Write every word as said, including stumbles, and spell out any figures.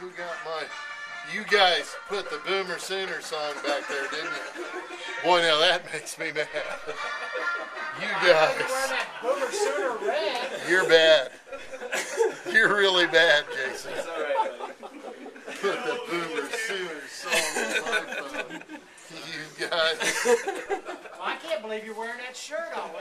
who got my... You guys put the Boomer Sooner song back there, didn't you? Boy, now that makes me mad. You guys. You're wearing that Boomer Sooner red. You're bad. You're really bad, Jason. It's all right, buddy. Put the Boomer Sooner song on my phone. You guys. Well, I can't believe you're wearing that shirt all